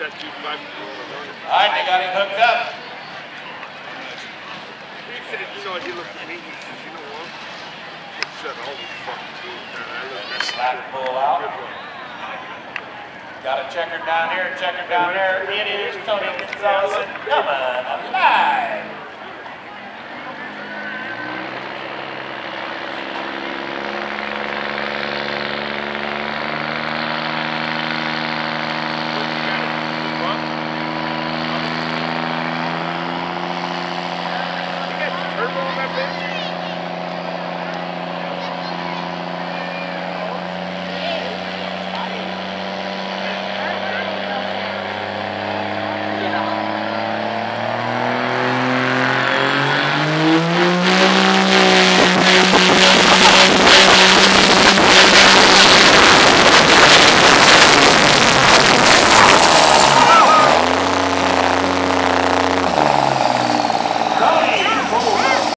All right, they got him hooked up. Slap pull out. Got a checker down here, checker down there. It is Tony Gonzalez and Cummin alive.